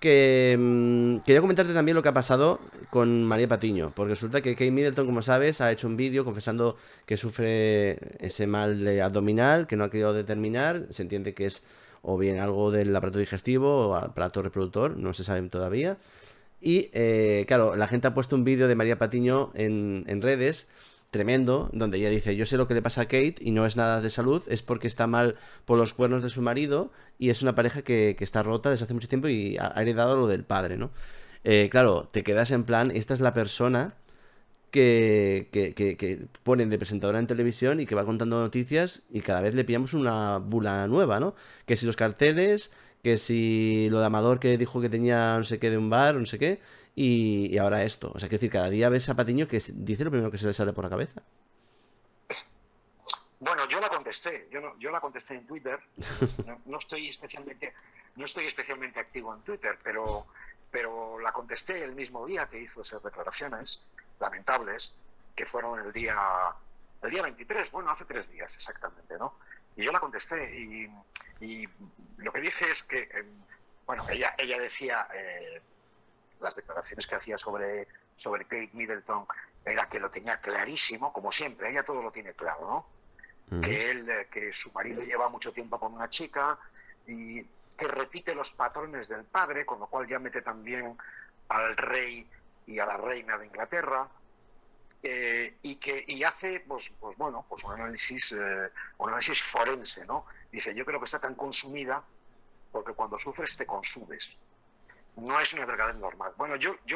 que quería comentarte también lo que ha pasado con María Patiño, porque resulta que Kate Middleton, como sabes, ha hecho un vídeo confesando que sufre ese mal de abdominal, que no ha querido determinar, se entiende que es o bien algo del aparato digestivo o aparato reproductor, no se sabe todavía. Y claro, la gente ha puesto un vídeo de María Patiño en redes, tremendo, donde ella dice, yo sé lo que le pasa a Kate y no es nada de salud, es porque está mal por los cuernos de su marido y es una pareja que está rota desde hace mucho tiempo y ha heredado lo del padre, ¿no? Claro, te quedas en plan, esta es la persona que ponen de presentadora en televisión y que va contando noticias y cada vez le pillamos una bula nueva, ¿no? Que si los carteles, que si lo de Amador que dijo que tenía no sé qué de un bar, no sé qué, y ahora esto. O sea, que decir, cada día ves a Patiño que dice lo primero que se le sale por la cabeza. Bueno, yo la contesté, yo la contesté en Twitter. No estoy especialmente activo en Twitter, pero la contesté el mismo día que hizo esas declaraciones lamentables, que fueron el día 23, bueno, hace 3 días exactamente, ¿no? Y yo la contesté y lo que dije es que, bueno, ella decía, las declaraciones que hacía sobre Kate Middleton era que lo tenía clarísimo, como siempre, ella todo lo tiene claro, ¿no? Ujú. Que su marido lleva mucho tiempo con una chica y que repite los patrones del padre, con lo cual ya mete también al rey y a la reina de Inglaterra, y hace pues bueno, pues un análisis forense, ¿no? Dice, yo creo que está tan consumida porque cuando sufres te consumes. No es una enfermedad normal. Bueno,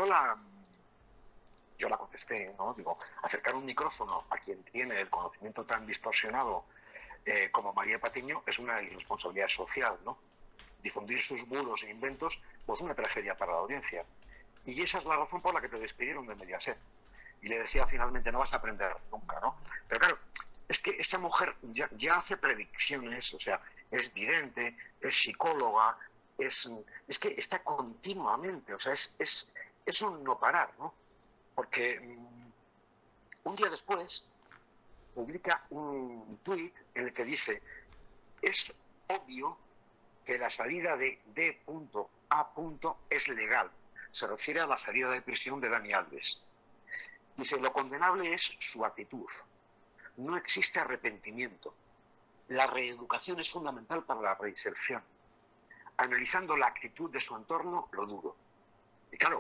yo la contesté, ¿no? Digo, acercar un micrófono a quien tiene el conocimiento tan distorsionado como María Patiño es una irresponsabilidad social, ¿no? Difundir sus bulos e inventos, pues una tragedia para la audiencia. Y esa es la razón por la que te despidieron de Mediaset. Y le decía finalmente, no vas a aprender nunca, ¿no? Pero claro, es que esta mujer ya hace predicciones, o sea, es vidente, es psicóloga, es que está continuamente, o sea, es un no parar, ¿no? Porque un día después publica un tuit en el que dice, es obvio que la salida de D.A. es legal. Se refiere a la salida de prisión de Dani Alves. Dice, lo condenable es su actitud. No existe arrepentimiento. La reeducación es fundamental para la reinserción. Analizando la actitud de su entorno, lo dudo. Y claro,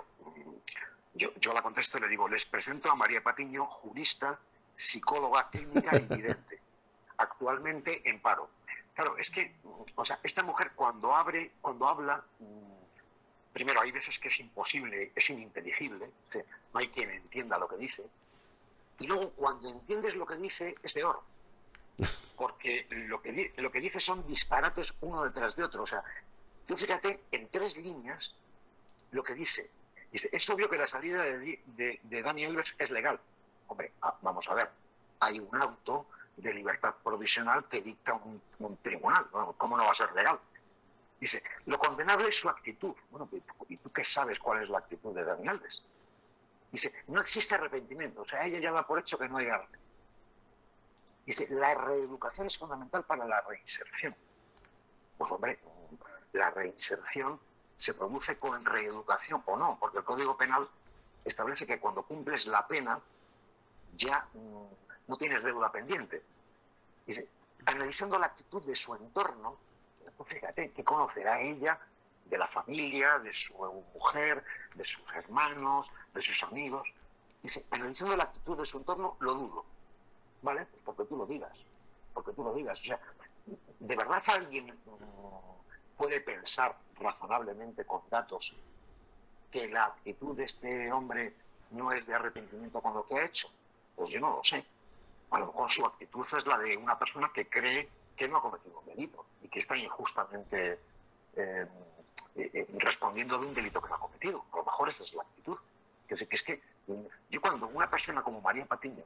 yo la contesto y le digo, les presento a María Patiño, jurista, psicóloga clínica y vidente, actualmente en paro. Claro, es que, o sea, esta mujer cuando habla, primero hay veces que es imposible, es ininteligible, o sea, no hay quien entienda lo que dice, y luego cuando entiendes lo que dice es peor, porque lo que dice son disparates uno detrás de otro, o sea, tú fíjate en 3 líneas lo que dice. Dice, es obvio que la salida de Dani Alves es legal. Hombre, vamos a ver, hay un auto de libertad provisional que dicta un tribunal. ¿No? ¿Cómo no va a ser legal? Dice, lo condenable es su actitud. Bueno, ¿y tú qué sabes cuál es la actitud de Dani Alves? Dice, no existe arrepentimiento. O sea, ella ya da por hecho que no hay arrepentimiento. Dice, la reeducación es fundamental para la reinserción. Pues hombre, la reinserción se produce con reeducación o no, porque el Código Penal establece que cuando cumples la pena ya no tienes deuda pendiente. Dice, analizando la actitud de su entorno, pues fíjate que conocerá ella de la familia, de su mujer, de sus hermanos, de sus amigos. Dice, analizando la actitud de su entorno, lo dudo. ¿Vale? Pues porque tú lo digas. Porque tú lo digas. O sea, ¿de verdad alguien puede pensar razonablemente con datos que la actitud de este hombre no es de arrepentimiento con lo que ha hecho? Pues yo no lo sé. A lo mejor su actitud es la de una persona que cree que no ha cometido un delito y que está injustamente eh, respondiendo de un delito que no ha cometido. A lo mejor esa es la actitud. Que es que yo cuando una persona como María Patiño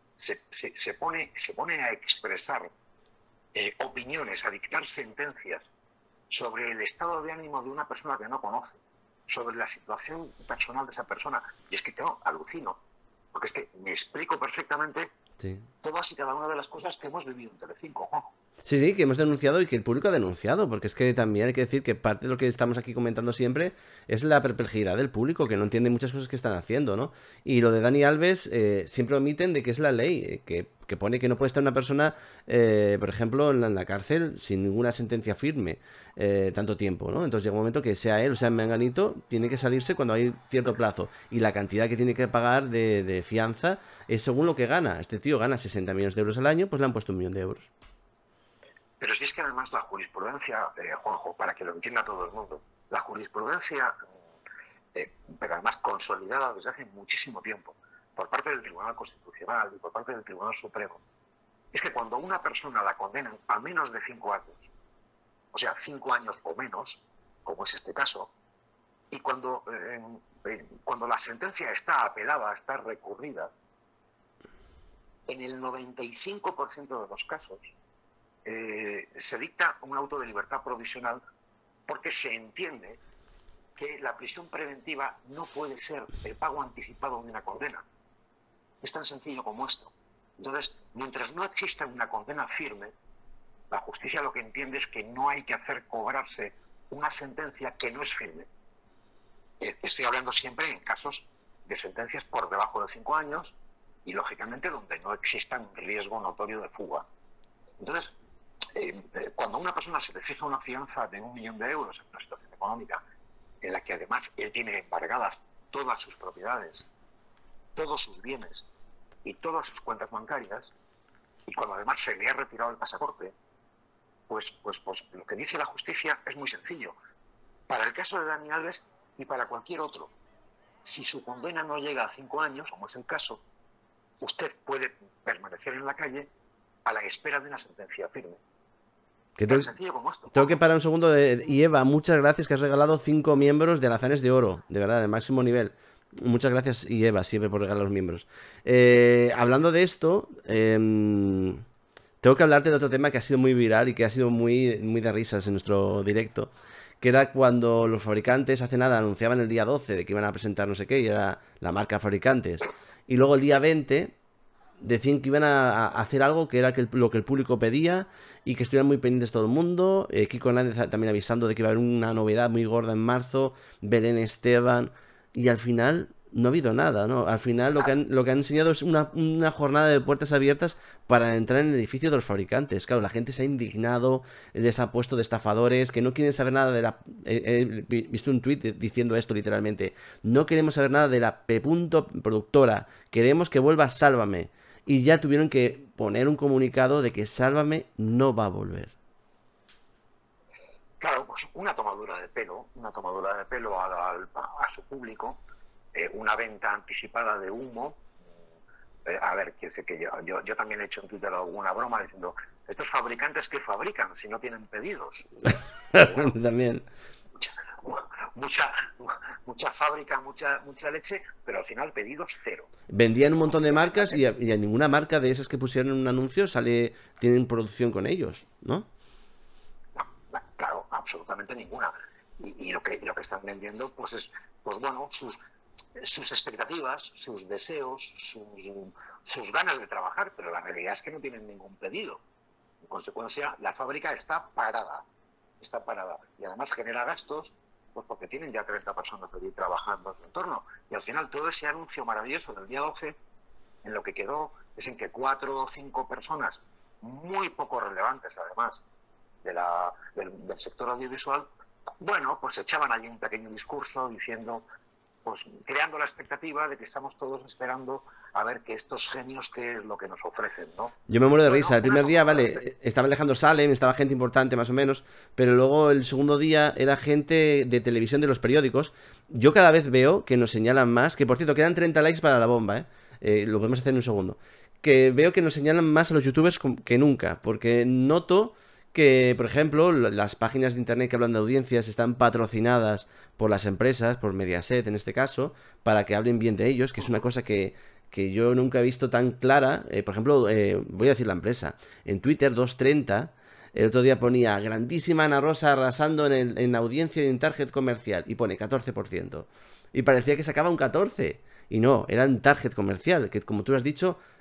se pone a expresar opiniones, a dictar sentencias sobre el estado de ánimo de una persona que no conoce, sobre la situación personal de esa persona. Y es que yo alucino, porque es que me explico perfectamente Sí. Todas y cada una de las cosas que hemos vivido en Telecinco, Juanjo. Sí, sí, que hemos denunciado y que el público ha denunciado, porque es que también hay que decir que parte de lo que estamos aquí comentando siempre es la perplejidad del público, que no entiende muchas cosas que están haciendo, ¿no? Y lo de Dani Alves siempre omiten de que es la ley, que pone que no puede estar una persona, por ejemplo, en la cárcel sin ninguna sentencia firme tanto tiempo, ¿no? Entonces llega un momento que sea él o sea Menganito, tiene que salirse cuando hay cierto plazo. Y la cantidad que tiene que pagar de fianza es según lo que gana. Este tío gana 60 millones de euros al año, pues le han puesto 1 millón de euros. Pero si es que además la jurisprudencia, Juanjo, para que lo entienda todo el mundo, la jurisprudencia, pero además consolidada desde hace muchísimo tiempo, por parte del Tribunal Constitucional y por parte del Tribunal Supremo, es que cuando a una persona la condenan a menos de 5 años, o sea, 5 años o menos, como es este caso, y cuando la sentencia está apelada, está recurrida, en el 95% de los casos se dicta un auto de libertad provisional porque se entiende que la prisión preventiva no puede ser el pago anticipado de una condena. Es tan sencillo como esto. Entonces, mientras no exista una condena firme, la justicia lo que entiende es que no hay que hacer cobrarse una sentencia que no es firme. Estoy hablando siempre en casos de sentencias por debajo de 5 años y, lógicamente, donde no exista un riesgo notorio de fuga. Entonces, cuando a una persona se le fija una fianza de 1 millón de euros en una situación económica en la que además él tiene embargadas todas sus propiedades, todos sus bienes y todas sus cuentas bancarias, y cuando además se le ha retirado el pasaporte, pues lo que dice la justicia es muy sencillo. Para el caso de Dani Alves y para cualquier otro, si su condena no llega a 5 años, como es el caso, usted puede permanecer en la calle a la espera de una sentencia firme. Que Tan sencillo como esto. tengo que parar un segundo. Y Eva, muchas gracias que has regalado 5 miembros de Alazanes de Oro, de verdad, de máximo nivel. Muchas gracias, y Eva, siempre por regalar los miembros. Hablando de esto, tengo que hablarte de otro tema que ha sido muy viral y que ha sido muy, muy de risas en nuestro directo, que era cuando los fabricantes hace nada anunciaban el día 12 de que iban a presentar no sé qué, y era la marca Fabricantes. Y luego el día 20 decían que iban a hacer algo que era lo que el público pedía y que estuvieran muy pendientes todo el mundo. Kiko Hernández también avisando de que iba a haber una novedad muy gorda en marzo, Belén Esteban, y al final no ha habido nada, ¿no? Al final lo que han enseñado es una jornada de puertas abiertas para entrar en el edificio de los fabricantes. Claro, la gente se ha indignado, les ha puesto de estafadores, que no quieren saber nada de la... He visto un tuit diciendo esto literalmente: no queremos saber nada de la P. productora, queremos que vuelva Sálvame. Y ya tuvieron que poner un comunicado de que Sálvame no va a volver. Claro, pues una tomadura de pelo a su público, una venta anticipada de humo. A ver, que sé que yo también he hecho en Twitter alguna broma diciendo: estos fabricantes que fabrican si no tienen pedidos. Bueno, También. mucha fábrica, mucha leche, pero al final pedidos cero. Vendían un montón de marcas y a ninguna marca de esas que pusieron en un anuncio tienen producción con ellos, ¿no? No, claro, absolutamente ninguna. Y lo que están vendiendo pues es, pues bueno, sus expectativas, sus deseos, sus ganas de trabajar, pero la realidad es que no tienen ningún pedido. En consecuencia, la fábrica está parada. Y además genera gastos, pues porque tienen ya 30 personas allí trabajando en su entorno. Y al final todo ese anuncio maravilloso del día 12, en lo que quedó es en que 4 o 5 personas, muy poco relevantes además, del sector audiovisual, bueno, pues echaban allí un pequeño discurso diciendo, pues creando la expectativa de que estamos todos esperando a ver que estos genios qué es lo que nos ofrecen, ¿no? Yo me muero de risa. El primer día, vale, estaba Alejandro Salem, estaba gente importante más o menos, pero luego el segundo día era gente de televisión de los periódicos. Yo cada vez veo que nos señalan más, que por cierto quedan 30 likes para la bomba, lo podemos hacer en un segundo. Que veo que nos señalan más a los youtubers que nunca, porque noto que, por ejemplo, las páginas de internet que hablan de audiencias están patrocinadas por las empresas, por Mediaset en este caso, para que hablen bien de ellos, que es una cosa que yo nunca he visto tan clara. Por ejemplo, voy a decir la empresa. En Twitter, 230, el otro día ponía: grandísima Ana Rosa arrasando en audiencia y en target comercial, y pone 14%. Y parecía que sacaba un 14%. Y no, era en target comercial, que como tú has dicho,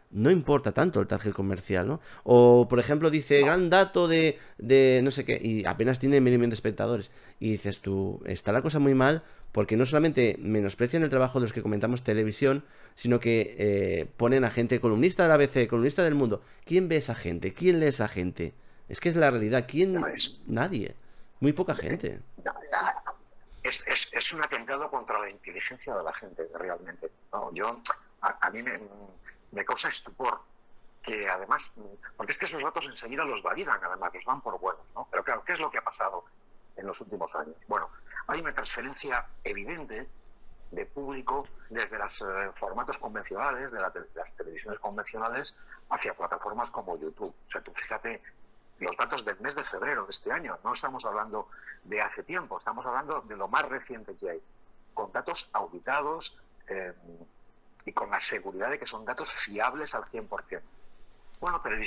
no importa tanto el target comercial, ¿no? O, por ejemplo, dice, No, gran dato de no sé qué, y apenas tiene medio millón de espectadores. Y dices tú, está la cosa muy mal, porque no solamente menosprecian el trabajo de los que comentamos televisión, sino que ponen a gente columnista de la ABC, columnista del Mundo. ¿Quién ve esa gente? ¿Quién lee esa gente? Es que es la realidad. ya ¿Quién? ves. Nadie. Muy poca gente. Es un atentado contra la inteligencia de la gente, realmente. No, a mí me causa estupor que además, porque es que esos datos enseguida los validan, además, los dan por buenos, ¿no? Pero claro, ¿qué es lo que ha pasado en los últimos años? Bueno, hay una transferencia evidente de público desde los formatos convencionales, las televisiones convencionales, hacia plataformas como YouTube. O sea, tú fíjate los datos del mes de febrero de este año, no estamos hablando de hace tiempo, estamos hablando de lo más reciente que hay, con datos auditados y con la seguridad de que son datos fiables al 100%. Bueno, pero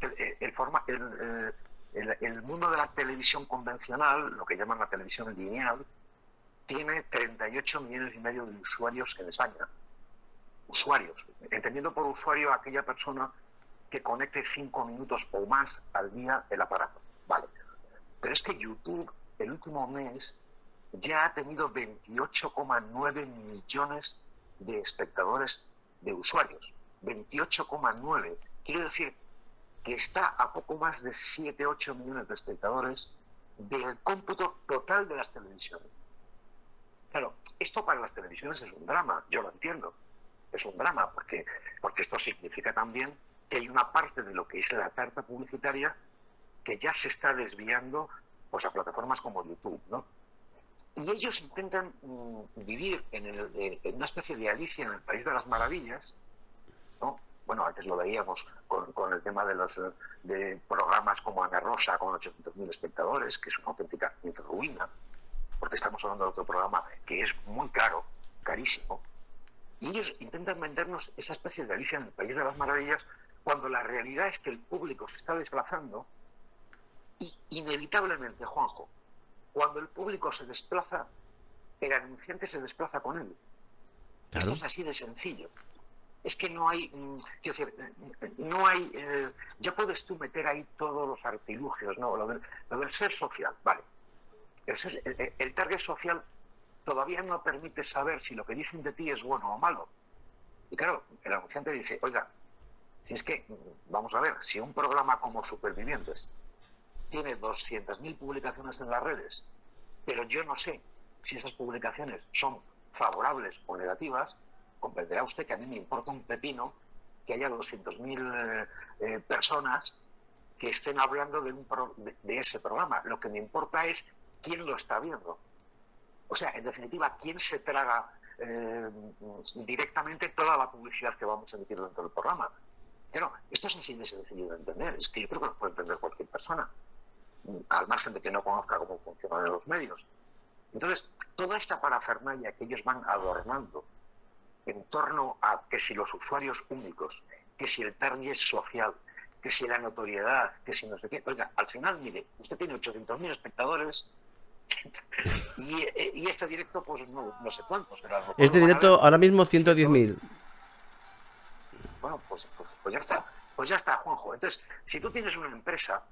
el mundo de la televisión convencional, lo que llaman la televisión lineal, tiene 38 millones y medio de usuarios en España. Usuarios, entendiendo por usuario a aquella persona que conecte 5 minutos o más al día el aparato. Vale. Pero es que YouTube, el último mes, ya ha tenido 28,9 millones de espectadores, de usuarios. 28,9. Quiero decir que está a poco más de 7-8 millones de espectadores del cómputo total de las televisiones. Claro, esto para las televisiones es un drama, yo lo entiendo. Es un drama porque esto significa también que hay una parte de lo que es la tarta publicitaria que ya se está desviando pues, a plataformas como YouTube, ¿no? Y ellos intentan vivir en una especie de Alicia en el País de las Maravillas, ¿no? Bueno, antes lo veíamos con el tema de programas como Ana Rosa con 800.000 espectadores, que es una auténtica ruina, porque estamos hablando de otro programa que es muy caro, carísimo. Y ellos intentan vendernos esa especie de Alicia en el País de las Maravillas cuando la realidad es que el público se está desplazando y inevitablemente, Juanjo, cuando el público se desplaza, el anunciante se desplaza con él. Claro. Esto es así de sencillo. Es que no hay, quiero decir, no hay, ya puedes tú meter ahí todos los artilugios, ¿no? Lo del ser social, vale. El target social todavía no permite saber si lo que dicen de ti es bueno o malo. Y claro, el anunciante dice, oiga, si es que, vamos a ver, si un programa como Supervivientes tiene 200.000 publicaciones en las redes, pero yo no sé si esas publicaciones son favorables o negativas, comprenderá usted que a mí me importa un pepino que haya 200.000 personas que estén hablando de ese programa. Lo que me importa es quién lo está viendo. O sea, en definitiva, quién se traga directamente toda la publicidad que vamos a emitir dentro del programa. Pero esto es así de sencillo de entender. Es que yo creo que lo puede entender cualquier persona, al margen de que no conozca cómo funcionan los medios. Entonces, toda esta parafernalia que ellos van adornando en torno a que si los usuarios únicos, que si el target social, que si la notoriedad, que si no sé qué. Oiga, al final, mire, usted tiene 800.000 espectadores y este directo, pues no sé cuántos. Pero este directo ahora mismo 110.000. Bueno, pues ya está. Pues ya está, Juanjo. Entonces, si tú tienes una empresa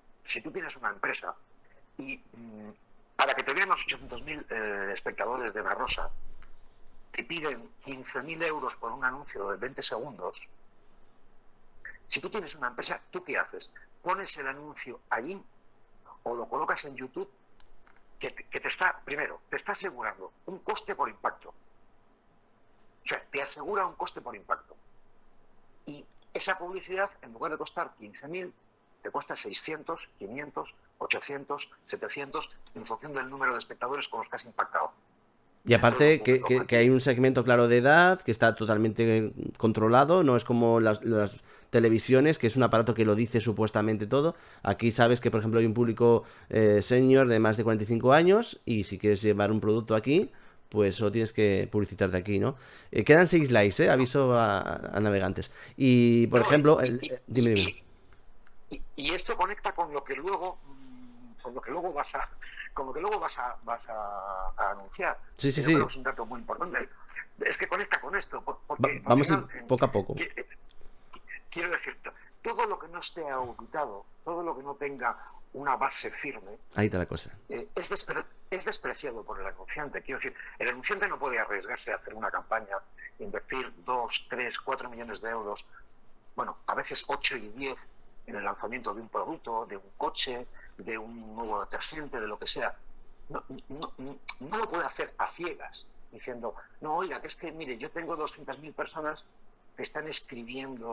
y para que te vean los 800.000 espectadores de La Rosa, te piden 15.000 euros por un anuncio de 20 segundos, si tú tienes una empresa, ¿tú qué haces? ¿Pones el anuncio allí o lo colocas en YouTube que te está asegurando un coste por impacto? O sea, te asegura un coste por impacto. Y esa publicidad, en lugar de costar 15.000, te cuesta 600, 500, 800, 700, en función del número de espectadores con los que has impactado. Y aparte que hay un segmento claro de edad, que está totalmente controlado, no es como las televisiones, que es un aparato que lo dice supuestamente todo. Aquí sabes que, por ejemplo, hay un público senior de más de 45 años y si quieres llevar un producto aquí, pues solo tienes que publicitarte aquí, ¿no? Quedan 6 likes, aviso a navegantes. Y, por ejemplo, dime. Y esto conecta con lo que luego vas a anunciar. Sí. Creo que es un dato muy importante. Es que conecta con esto. Porque Vamos al final, poco a poco. todo lo que no esté auditado, todo lo que no tenga una base firme, ahí está la cosa. Es despreciado por el anunciante. Quiero decir, el anunciante no puede arriesgarse a hacer una campaña, invertir 2, 3, 4 millones de euros, bueno, a veces 8 y 10 en el lanzamiento de un producto, de un coche, de un nuevo detergente, de lo que sea. No lo puede hacer a ciegas, diciendo, no, oiga, que es que, mire, yo tengo 200.000 personas que están escribiendo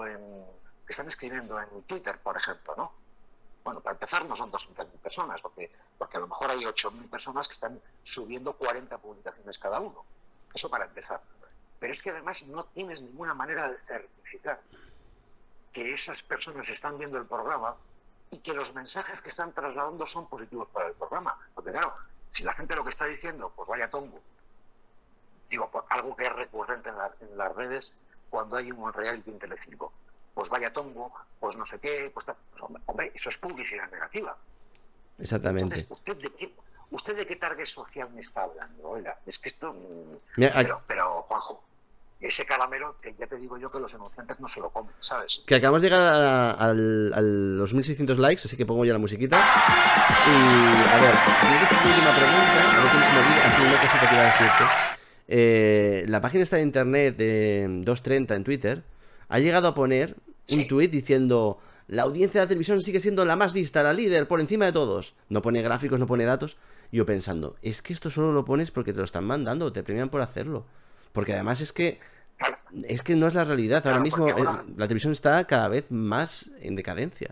en Twitter, por ejemplo, ¿no? Bueno, para empezar no son 200.000 personas, porque a lo mejor hay 8.000 personas que están subiendo 40 publicaciones cada uno. Eso para empezar. Pero es que además no tienes ninguna manera de certificar que esas personas están viendo el programa y que los mensajes que están trasladando son positivos para el programa. Porque claro, si la gente lo que está diciendo, pues vaya tongo, digo, por algo que es recurrente en las redes cuando hay un reality en Telecinco, pues vaya tongo, pues no sé qué, pues hombre, eso es publicidad negativa. Exactamente. Entonces, ¿usted de qué target social me está hablando? Oiga, es que esto... Mira, pero, Juanjo, ese caramelo, que ya te digo yo que los anunciantes no se lo comen, ¿sabes? que acabamos de llegar a los 1600 likes, así que pongo ya la musiquita. Y, a ver, yo te tengo una última pregunta, a ver cómo se me olvida, así una cosita que iba a decirte. La página esta de internet de 230 en Twitter ha llegado a poner un tuit diciendo: la audiencia de la televisión sigue siendo la más vista, la líder, por encima de todos. No pone gráficos, no pone datos. Y yo pensando, es que esto solo lo pones porque te lo están mandando, te premian por hacerlo. Porque además es que no es la realidad. Ahora mismo la televisión está cada vez más en decadencia.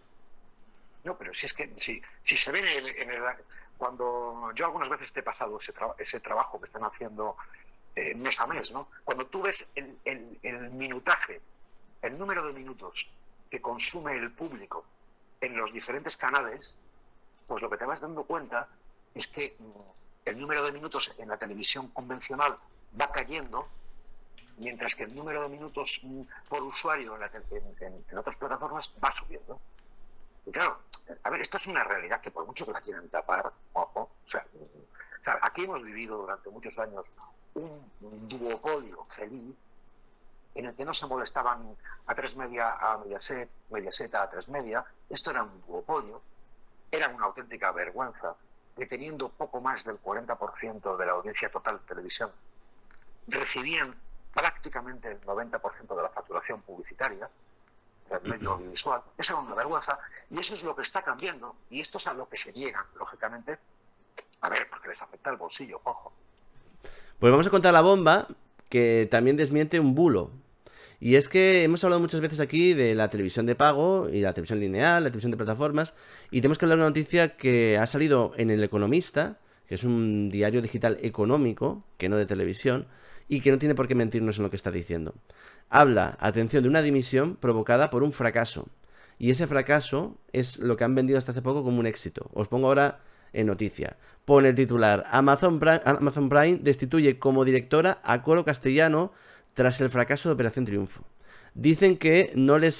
No, pero si es que si se ve cuando yo algunas veces te he pasado ese trabajo que están haciendo mes a mes, ¿no? Cuando tú ves el minutaje, el número de minutos que consume el público en los diferentes canales, pues lo que te vas dando cuenta es que el número de minutos en la televisión convencional va cayendo, mientras que el número de minutos por usuario en otras plataformas va subiendo. Y claro, a ver, esto es una realidad que por mucho que la quieran tapar, o sea, aquí hemos vivido durante muchos años un duopolio feliz en el que no se molestaban A3 Media a Mediaset, Mediaset a A3 Media. Esto era un duopolio, era una auténtica vergüenza que teniendo poco más del 40% de la audiencia total de televisión, recibían prácticamente el 90% de la facturación publicitaria del medio audiovisual. Esa era una vergüenza y eso es lo que está cambiando y esto es a lo que se llega, lógicamente, a ver, porque les afecta el bolsillo, ojo. Pues vamos a contar la bomba que también desmiente un bulo. Y es que hemos hablado muchas veces aquí de la televisión de pago y la televisión lineal, la televisión de plataformas, y tenemos que hablar de una noticia que ha salido en El Economista, que es un diario digital económico, que no de televisión, y que no tiene por qué mentirnos en lo que está diciendo. Habla, atención, de una dimisión provocada por un fracaso. Y ese fracaso es lo que han vendido hasta hace poco como un éxito. Os pongo ahora en noticia. Pone el titular: Amazon Prime destituye como directora a Coro Castellano tras el fracaso de Operación Triunfo. Dicen que no les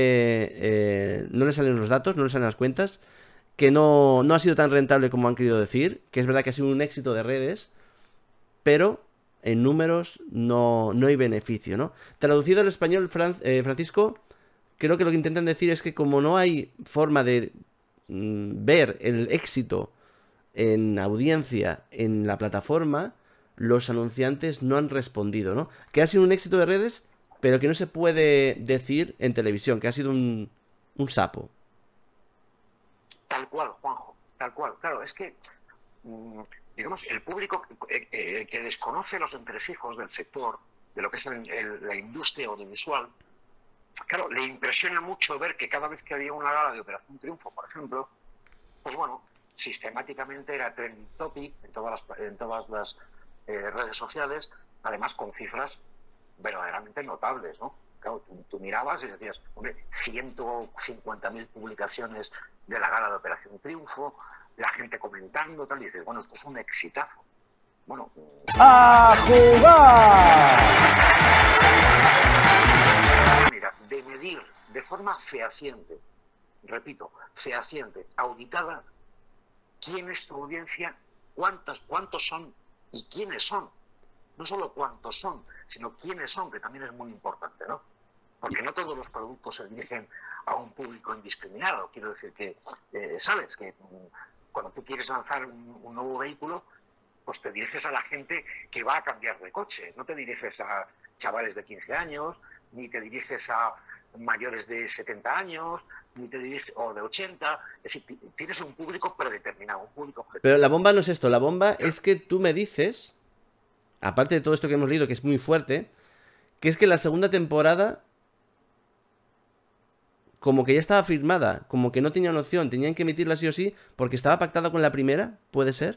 salen los datos, no les salen las cuentas, que no ha sido tan rentable como han querido decir, que es verdad que ha sido un éxito de redes, pero en números no hay beneficio, ¿no? Traducido al español, Francisco, creo que lo que intentan decir es que como no hay forma de ver el éxito en audiencia en la plataforma, los anunciantes no han respondido, ¿no? Que ha sido un éxito de redes, pero que no se puede decir en televisión, que ha sido un sapo. Tal cual, Juanjo, tal cual. Claro, es que, digamos, el público que desconoce los entresijos del sector, de lo que es la industria audiovisual, claro, le impresiona mucho ver que cada vez que había una gala de Operación Triunfo, por ejemplo, pues bueno, sistemáticamente era trending topic en todas las redes sociales, además con cifras verdaderamente notables, ¿no? Claro, tú mirabas y decías, hombre, 150.000 publicaciones de la gala de Operación Triunfo, la gente comentando, tal, y dices, bueno, esto es un exitazo. Bueno, ¡a jugar! Mira, de medir de forma fehaciente, repito, fehaciente, auditada, quién es tu audiencia, cuántos son y quiénes son. No solo cuántos son, sino quiénes son, que también es muy importante, ¿no? Porque no todos los productos se dirigen a un público indiscriminado. Quiero decir que, sabes, que cuando tú quieres lanzar un nuevo vehículo, pues te diriges a la gente que va a cambiar de coche. No te diriges a chavales de 15 años, ni te diriges a mayores de 70 años, ni te diriges, o de 80. Es decir, tienes un público predeterminado, un público objetivo. Pero la bomba no es esto, la bomba es que tú me dices, aparte de todo esto que hemos leído, que es muy fuerte, que es que la segunda temporada como que ya estaba firmada, como que no tenían opción, tenían que emitirla sí o sí, porque estaba pactada con la primera, ¿puede ser?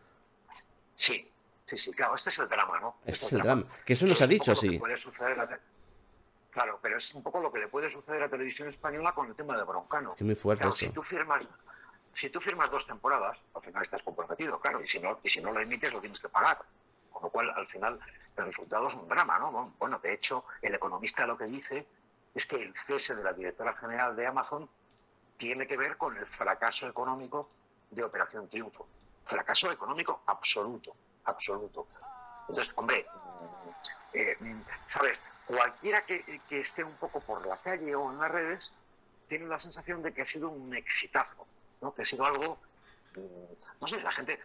Sí, sí, sí, claro, este es el drama, ¿no? Este es el drama. Que eso nos ha dicho así. Claro, pero es un poco lo que le puede suceder a Televisión Española con el tema de Broncano. Es que muy fuerte claro, eso. Si tú firmas 2 temporadas, al final estás comprometido, claro, y si no lo emites lo tienes que pagar. Con lo cual, al final, el resultado es un drama, ¿no? Bueno, de hecho, el Economista lo que dice es que el cese de la directora general de Amazon tiene que ver con el fracaso económico de Operación Triunfo. Fracaso económico absoluto, absoluto. Entonces, hombre, ¿sabes? Cualquiera que esté un poco por la calle o en las redes tiene la sensación de que ha sido un exitazo, ¿no? Que ha sido algo, no sé, la gente,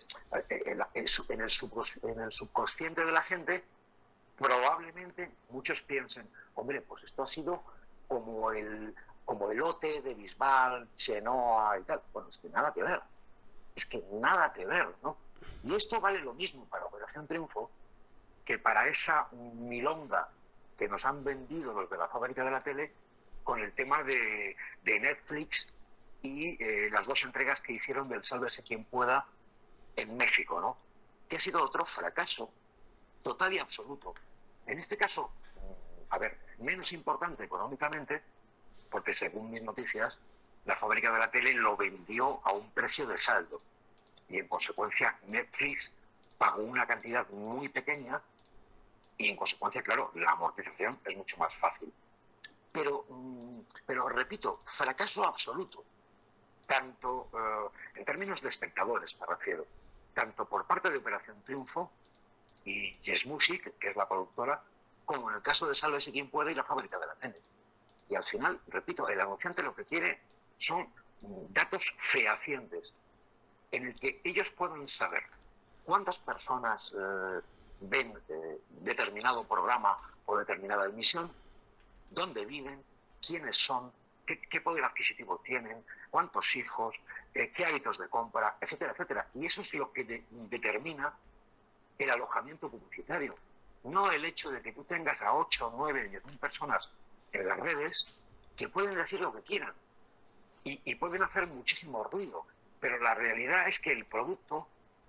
en el subconsciente de la gente, probablemente muchos piensen, hombre, pues esto ha sido como el OTE de Bisbal, Chenoa y tal. Bueno, es que nada que ver. Es que nada que ver, ¿no? Y esto vale lo mismo para Operación Triunfo que para esa milonga que nos han vendido los de la fábrica de la tele con el tema de Netflix y las 2 entregas que hicieron del Sálvese quien pueda en México, ¿no? Que ha sido otro fracaso total y absoluto. En este caso, a ver, menos importante económicamente, porque según mis noticias, la fábrica de la tele lo vendió a un precio de saldo y en consecuencia Netflix pagó una cantidad muy pequeña y en consecuencia, claro, la amortización es mucho más fácil. Pero repito, fracaso absoluto, tanto en términos de espectadores me refiero, tanto por parte de Operación Triunfo y Yes Music, que es la productora, como en el caso de Sálvese quien pueda y la fábrica de la tele. Y al final, repito, el anunciante lo que quiere son datos fehacientes en el que ellos puedan saber cuántas personas ven determinado programa o determinada emisión, dónde viven, quiénes son, qué poder adquisitivo tienen, cuántos hijos, qué hábitos de compra, etcétera, etcétera. Y eso es lo que determina el alojamiento publicitario. No el hecho de que tú tengas a 8, 9, 10 mil personas en las redes que pueden decir lo que quieran y pueden hacer muchísimo ruido, pero la realidad es que el producto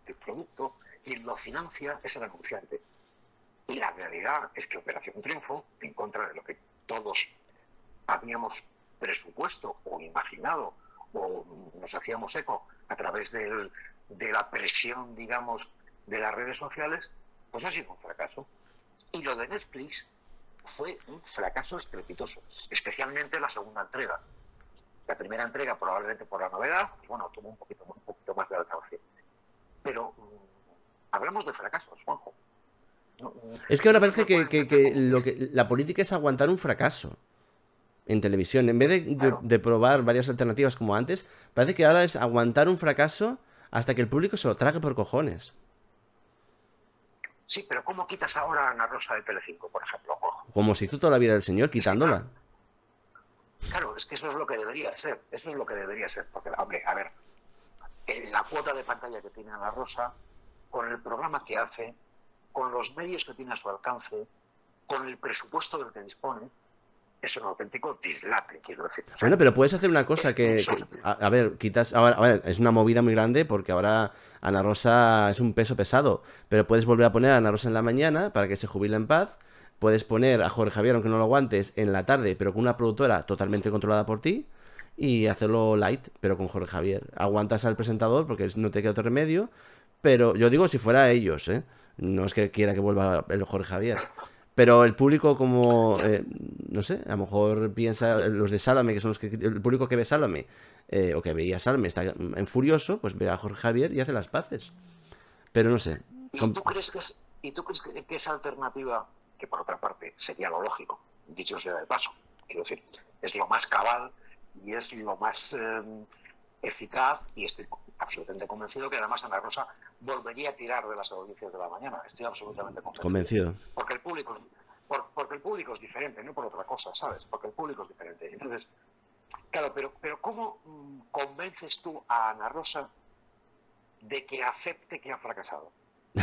quien lo financia es el anunciante. Y la realidad es que Operación Triunfo, en contra de lo que todos habíamos presupuesto o imaginado o nos hacíamos eco a través de la presión, digamos, de las redes sociales, pues ha sido un fracaso. Y lo de Netflix fue un fracaso estrepitoso, especialmente la segunda entrega. La primera entrega, probablemente por la novedad, pues bueno, tuvo un poquito más de alcance. Pero hablamos de fracasos, Juanjo. Es que ahora parece que la política es aguantar un fracaso en televisión. En vez de probar varias alternativas como antes, parece que ahora es aguantar un fracaso hasta que el público se lo trague por cojones. Sí, pero ¿cómo quitas ahora a Ana Rosa de Telecinco, por ejemplo? Como se hizo toda la vida del señor, quitándola. Claro, es que eso es lo que debería ser. Eso es lo que debería ser. Porque, hombre, a ver, la cuota de pantalla que tiene Ana Rosa, con el programa que hace, con los medios que tiene a su alcance, con el presupuesto del que dispone, es un auténtico dislate, quiero decir. O sea, bueno, pero puedes hacer una cosa a ver, quitas... A ver, es una movida muy grande porque ahora Ana Rosa es un peso pesado, pero puedes volver a poner a Ana Rosa en la mañana para que se jubile en paz. Puedes poner a Jorge Javier, aunque no lo aguantes, en la tarde, pero con una productora totalmente controlada por ti, y hacerlo light, pero con Jorge Javier. Aguantas al presentador porque no te queda otro remedio, pero yo digo si fuera ellos, ¿eh? No es que quiera que vuelva el Jorge Javier. Pero el público como, no sé, a lo mejor piensa, los de Sálvame, que son los que el público que ve Sálvame, o que veía Sálvame, está en furioso, pues ve a Jorge Javier y hace las paces. Pero no sé. ¿Y tú crees que esa alternativa, que por otra parte sería lo lógico, dicho sea de paso, quiero decir, es lo más cabal, y es lo más eficaz, y estoy absolutamente convencido que además Ana Rosa volvería a tirar de las audiencias de la mañana. Estoy absolutamente Convencido. Porque el público porque el público es diferente, no por otra cosa, ¿sabes? Porque el público es diferente. Entonces, claro, pero ¿cómo convences tú a Ana Rosa de que acepte que ha fracasado?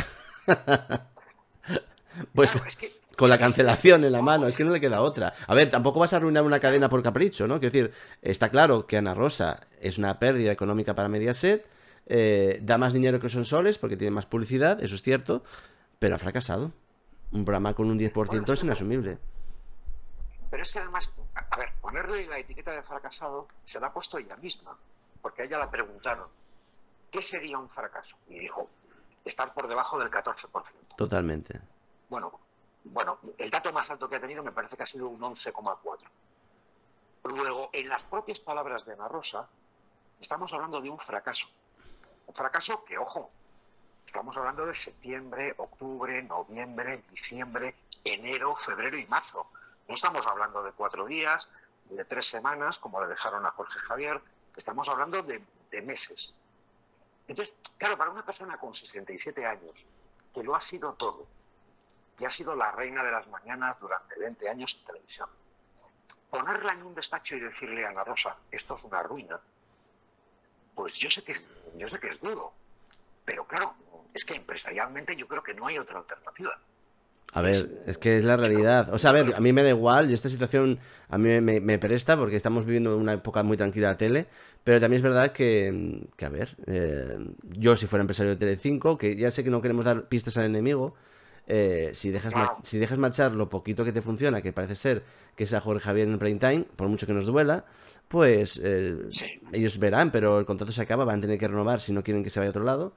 Pues Claro, con la cancelación en la mano, es que no le queda otra. A ver, tampoco vas a arruinar una cadena por capricho, ¿no? Quiero decir, está claro que Ana Rosa es una pérdida económica para Mediaset, da más dinero que Sonsoles porque tiene más publicidad, eso es cierto, pero ha fracasado. Un programa con un 10% es inasumible. Pero es que además, a ver, ponerle la etiqueta de fracasado se la ha puesto ella misma, porque a ella la preguntaron, ¿qué sería un fracaso? Y dijo, estar por debajo del 14%. Totalmente. Bueno, el dato más alto que ha tenido me parece que ha sido un 11,4. Luego, en las propias palabras de Ana Rosa, estamos hablando de un fracaso. Un fracaso que, ojo, estamos hablando de septiembre, octubre, noviembre, diciembre, enero, febrero y marzo. No estamos hablando de 4 días, de 3 semanas, como le dejaron a Jorge Javier. Estamos hablando de meses. Entonces, claro, para una persona con 67 años, que lo ha sido todo, que ha sido la reina de las mañanas durante 20 años en televisión, ponerla en un despacho y decirle a Ana Rosa, esto es una ruina, pues yo sé que es duro, pero claro, es que empresarialmente yo creo que no hay otra alternativa. A ver, es que es la realidad. O sea, a ver, a mí me da igual, y esta situación a mí me presta porque estamos viviendo una época muy tranquila de la tele, pero también es verdad que a ver, yo si fuera empresario de Telecinco, que ya sé que no queremos dar pistas al enemigo, si dejas marchar lo poquito que te funciona, que parece ser que es a Jorge Javier en el prime time, por mucho que nos duela, pues Sí. ellos verán, pero el contrato se acaba, van a tener que renovar si no quieren que se vaya a otro lado.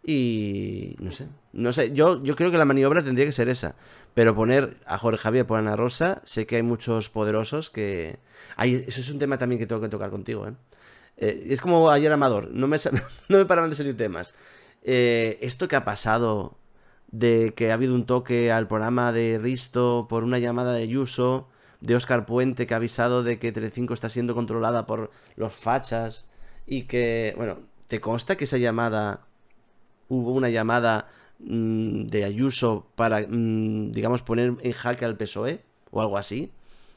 Y no sé, yo creo que la maniobra tendría que ser esa. Pero poner a Jorge Javier por Ana Rosa, sé que hay muchos poderosos que... eso es un tema también que tengo que tocar contigo, ¿eh? Es como ayer Amador, no me paraban de salir temas. Esto que ha pasado de que ha habido un toque al programa de Risto por una llamada de Ayuso, de Óscar Puente que ha avisado de que Telecinco está siendo controlada por los fachas y que, bueno, ¿te consta que esa llamada hubo una llamada de Ayuso para, digamos, poner en jaque al PSOE o algo así?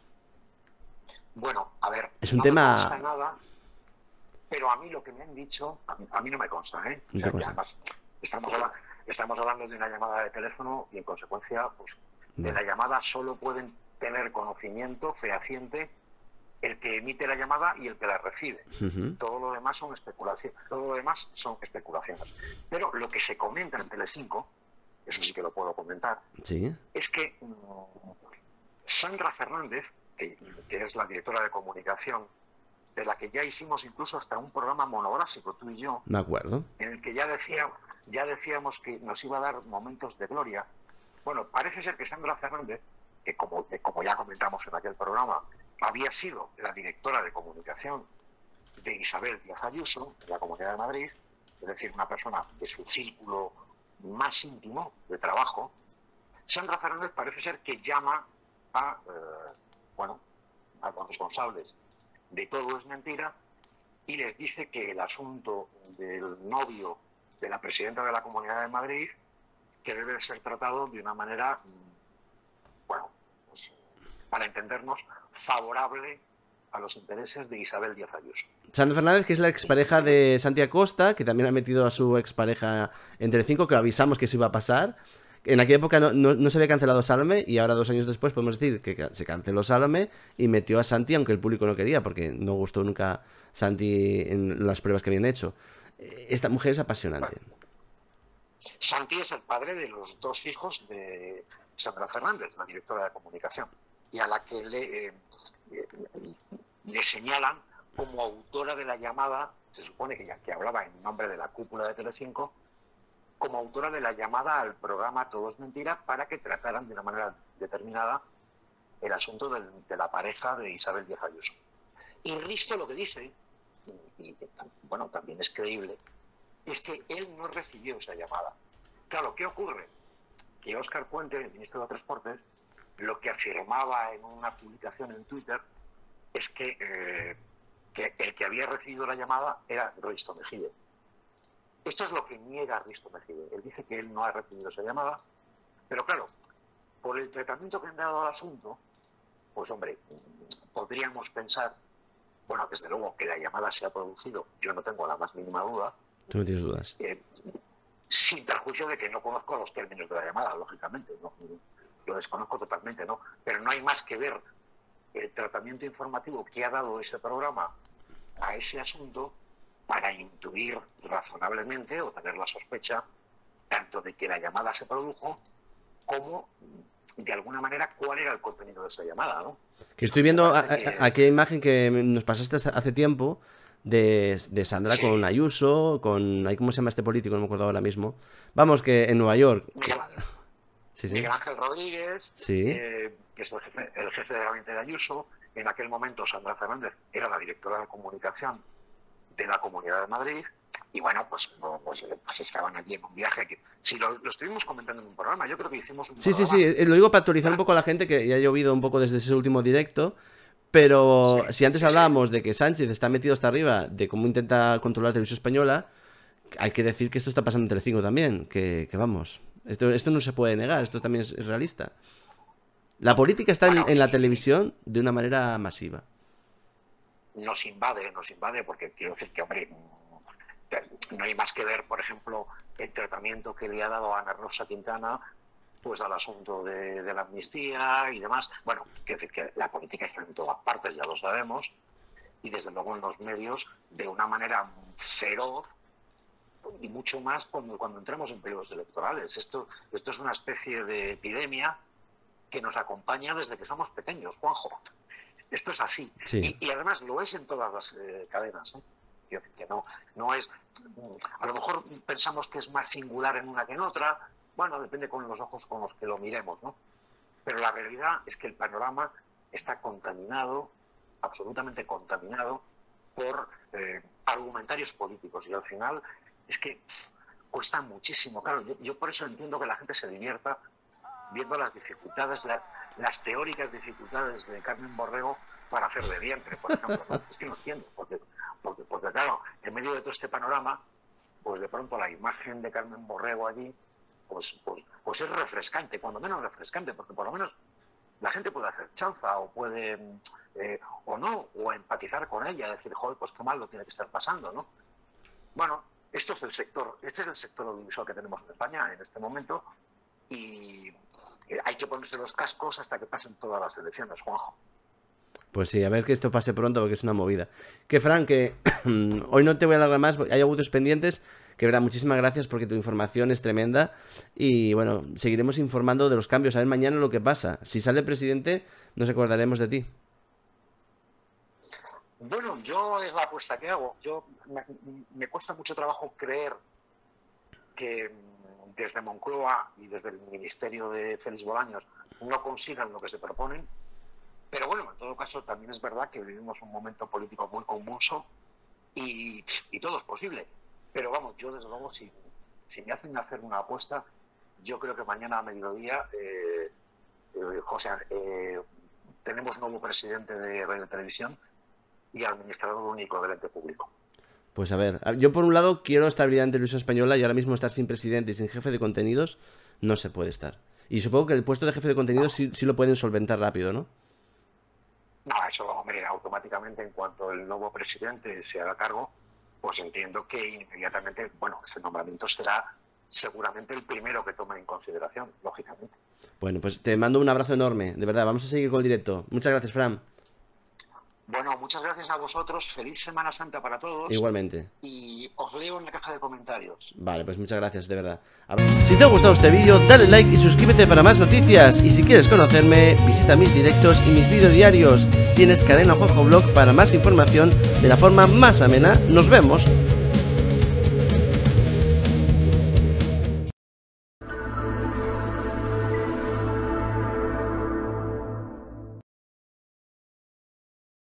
Bueno, a ver, Es un no me tema... consta nada, pero a mí lo que me han dicho, a mí no me consta, ¿eh? O sea, que además estamos hablando de una llamada de teléfono y en consecuencia, pues, de la llamada solo pueden tener conocimiento fehaciente el que emite la llamada y el que la recibe. Todo lo demás son especulaciones. Pero lo que se comenta en Telecinco, eso sí que lo puedo comentar, ¿Sí? es que Sandra Fernández, que es la directora de comunicación, de la que ya hicimos incluso hasta un programa monográfico, tú y yo, Me acuerdo. en el que ya decíamos que nos iba a dar momentos de gloria. Bueno, parece ser que Sandra Fernández, que como ya comentamos en aquel programa, había sido la directora de comunicación de Isabel Díaz Ayuso, de la Comunidad de Madrid, es decir, una persona de su círculo más íntimo de trabajo. Sandra Fernández parece ser que llama a los responsables de Todo es Mentira y les dice que el asunto del novio de la presidenta de la Comunidad de Madrid que debe ser tratado de una manera, pues, para entendernos, favorable a los intereses de Isabel Díaz Ayuso. Sandra Fernández, que es la expareja de Santi Acosta, que también ha metido a su expareja en Telecinco, que avisamos que eso iba a pasar. En aquella época no se había cancelado Sálvame y ahora 2 años después podemos decir que se canceló Sálvame y metió a Santi, aunque el público no quería, porque no gustó nunca Santi en las pruebas que habían hecho. Esta mujer es apasionante. Bueno, Santi es el padre de los 2 hijos de Sandra Fernández, la directora de comunicación, y a la que le señalan como autora de la llamada, se supone que hablaba en nombre de la cúpula de Telecinco, como autora de la llamada al programa Todo es Mentira para que trataran de una manera determinada el asunto de la pareja de Isabel Díaz Ayuso. Y Risto lo que dice, y bueno, también es creíble, es que él no recibió esa llamada. Claro, ¿qué ocurre? Que Óscar Puente, el ministro de Transportes, lo que afirmaba en una publicación en Twitter es que que el que había recibido la llamada era Risto Mejide. Esto es lo que niega Risto Mejide. Él dice que él no ha recibido esa llamada, pero claro, por el tratamiento que han dado al asunto, pues hombre, podríamos pensar, bueno, desde luego que la llamada se ha producido, yo no tengo la más mínima duda. Tú no tienes dudas. Sin perjuicio de que no conozco los términos de la llamada, lógicamente, ¿no? Lo desconozco totalmente, ¿no? Pero no hay más que ver el tratamiento informativo que ha dado ese programa a ese asunto para intuir razonablemente o tener la sospecha tanto de que la llamada se produjo como, de alguna manera, cuál era el contenido de esa llamada, ¿no? Que estoy viendo aquella imagen que nos pasaste hace tiempo de Sandra con Ayuso, con... ¿Cómo se llama este político? No me acuerdo ahora mismo. Vamos, que en Nueva York... Miguel Ángel Rodríguez, que es el jefe de gabinete de Ayuso. En aquel momento Sandra Fernández era la directora de comunicación de la Comunidad de Madrid, y bueno, pues estaban allí en un viaje que, si lo estuvimos comentando en un programa, yo creo que hicimos un programa. Sí, lo digo para actualizar un poco a la gente, que ya ha llovido un poco desde ese último directo, pero si antes hablábamos de que Sánchez está metido hasta arriba, de cómo intenta controlar la televisión española, hay que decir que esto está pasando en Telecinco también, que vamos, esto no se puede negar, esto también es realista. La política está en la televisión de una manera masiva. Nos invade, porque quiero decir que, hombre, no hay más que ver, por ejemplo, el tratamiento que le ha dado a Ana Rosa Quintana pues al asunto de la amnistía y demás. Bueno, quiero decir que la política está en todas partes, ya lo sabemos, y desde luego en los medios de una manera feroz, y mucho más cuando entramos en periodos electorales. Esto es una especie de epidemia que nos acompaña desde que somos pequeños, Juanjo. Esto es así. Sí. Y además lo es en todas las cadenas, ¿eh? Quiero decir que no es... A lo mejor pensamos que es más singular en una que en otra. Bueno, depende con los ojos con los que lo miremos, ¿no? Pero la realidad es que el panorama está contaminado, absolutamente contaminado, por argumentarios políticos. Y al final es que cuesta muchísimo. Claro, yo por eso entiendo que la gente se divierta viendo las dificultades, las teóricas dificultades de Carmen Borrego para hacer de vientre, por ejemplo, ¿no? Es que no entiendo, porque claro, en medio de todo este panorama, pues de pronto la imagen de Carmen Borrego allí, pues es refrescante, cuando menos refrescante, porque por lo menos la gente puede hacer chanza, o puede, o no, o empatizar con ella, decir, joder, pues qué mal lo tiene que estar pasando, ¿no? Bueno, este es el sector audiovisual que tenemos en España en este momento, y hay que ponerse los cascos hasta que pasen todas las elecciones, Juanjo. Pues sí, a ver que esto pase pronto, porque es una movida. Que Fran, que hoy no te voy a alargar más, hay agudos pendientes, que verdad, muchísimas gracias porque tu información es tremenda, y bueno, seguiremos informando de los cambios, a ver mañana lo que pasa. Si sale el presidente, nos acordaremos de ti. Bueno, yo es la apuesta que hago. Me cuesta mucho trabajo creer que desde Moncloa y desde el Ministerio de Félix Bolaños no consigan lo que se proponen, pero bueno, en todo caso también es verdad que vivimos un momento político muy convulso y todo es posible, pero vamos, yo desde luego si me hacen hacer una apuesta, yo creo que mañana a mediodía José, tenemos nuevo presidente de Radio y Televisión y administrador único del ente público. Pues a ver, yo por un lado quiero estabilidad en Televisión Española, y ahora mismo estar sin presidente y sin jefe de contenidos no se puede estar. Y supongo que el puesto de jefe de contenidos sí lo pueden solventar rápido, ¿no? No, eso, hombre, automáticamente en cuanto el nuevo presidente se haga cargo, pues entiendo que inmediatamente, bueno, ese nombramiento será seguramente el primero que tome en consideración, lógicamente. Bueno, pues te mando un abrazo enorme, de verdad, vamos a seguir con el directo. Muchas gracias, Fran. Bueno, muchas gracias a vosotros, feliz Semana Santa para todos. Igualmente. Y os leo en la caja de comentarios. Vale, pues muchas gracias, de verdad. Si te ha gustado este vídeo, dale like y suscríbete para más noticias. Y si quieres conocerme, visita mis directos y mis vídeos diarios. Tienes Cadena Juanjo Blog para más información de la forma más amena. Nos vemos.